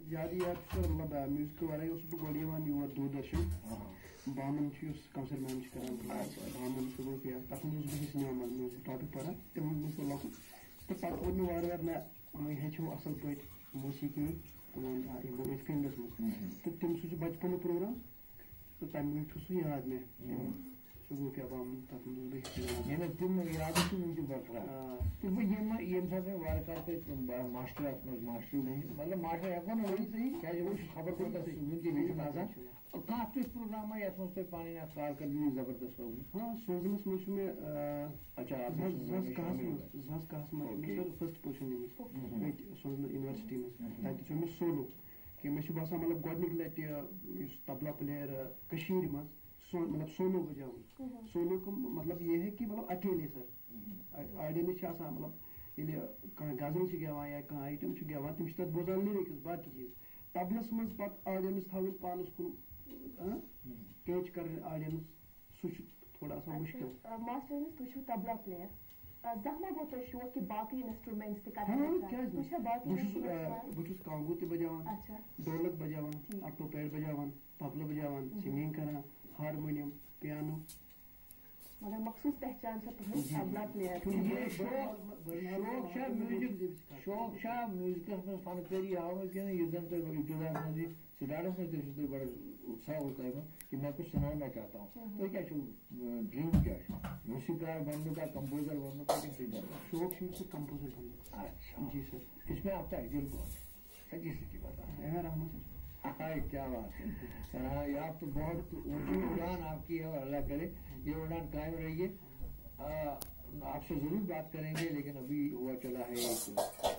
یاد چھُ مطلب میوٗزِک وَرٲے اوسُس بہٕ گۄڈٕ یِوان یور دوٗردَرشن بامن چھُ یُس کونسر مین چھُ کران بامن صبح کیٛاہ تَتھ منٛز اوسُس بہٕ حِصہٕ نِوان میوٗزِک ٹاپِک پَران تِمن منٛز بہٕ لۄکُٹ تہٕ پَتہٕ کوٚر مےٚ وارٕ وارٕ نہ وۄنۍ ہیٚچھو اَصٕل پٲٹھۍ موسیٖقی یِمو أتھۍ فیٖلڈَس منٛز تہٕ تِم سُہ چھُ بَچپَنُک پروگرام تہٕ تَمہِ موٗجوٗب چھُ سُہ یاد مےٚ صبح کیٛاہ بامن تَتھ منٛز اوسُس بہٕ حِصہٕ نِوان تِم یادٕ چھِ وٕنہِ برقرار تہٕ بہٕ ییٚمہِ ساتہٕ مےٚ وارٕ کارٕ پٲٹھۍ ماسٹر اَتھ منٛز ماسٹر مطلب ماسٹر ہٮ۪کو نہٕ ؤنِتھ صحیح کیٛازِ وۄنۍ چھُ خبر کوٗتاہ وٕنہِ تہِ لیکھِتھ آسان کانٛہہ تیُتھ پروگراما یَتھ منٛز تۄہہِ پَنٕنۍ اَتھ کارکردگی زبردست روٗز سوزنَس منٛز چھُ مےٚ اچھا زٕ ساس کاہَس منٛز چھُ مےٚ فٔسٹ پوزِشن نِمٕژ ییٚتہِ سوزنہٕ یونیورسٹی منٛز تَتہِ چھُ مےٚ سولو کہِ مےٚ چھُ باسان مطلب گۄڈنِکۍ لَٹہِ یُس تبلا پٕلیر کٔشیٖرِ منٛز مطلب سولو بَجاوُن سولو مطلب یہِ ہے کہِ مطلب اکیلے سر آڈینٕس چھِ آسان مطلب ییٚلہِ کانٛہہ غزل چھِ گٮ۪وان یا کانٛہہ آیٹم چھُ گٮ۪وان تِم چھِ تَتھ بوزان لیرِکٕس باقٕے چیٖز تبلس منٛز پَتہٕ آڈینٕس تھاوٕنۍ پانَس کُن کیچ کَرٕنۍ آڈینٕس سُہ چھُ تھوڑا آسان مُشکِل. ماسٹر تُہۍ چھِو تبلا پٕلیر زانٛہہ ما گوٚو تۄہہِ شوق کہِ باقٕے انسٹرومینٹس تہِ بہٕ چھُس کانگوٗ تہِ بَجاوان ڈولک بَجاوان آٹوپیڈ بَجاوان تبلہٕ بَجاوان سِنگِنگ کران ہارمونیم پیانو مگر مخصوٗص پہچان چھےٚ تُہٕنٛز تبلا پٕلیر شوق چھا میوٗزکَس منٛز فنکٲری ہاونہٕ کِنہٕ یُس زَن تۄہہِ ابتِداہَس منٛز یہِ سٹاٹَس منٛز تہِ چھُو تۄہہِ بَڑٕ اُتساہ اوس تۄہہِ منٛز کہِ مےٚ کُس سُنانا چاہتا ہوں تۄہہِ کیٛاہ چھُو ڈرٛیٖم کیٛاہ چھُ موسیٖقار بننُک یا کمپوزر بننُک یا کیٛاہ چھُ شوق چھُ مےٚ کمپوزر بننُک. اچھا جی سر اس میں آپ کا دل کون جی سے بتا رحمت کیا بات ہے آپ تو بہت اونچی اڑان آپ کی ہے اور اللہ کرے یہ اڑان قائم رہیے. آپ سے ضرور بات کریں گے لیکن ابھی ہوا چلا ہے ایک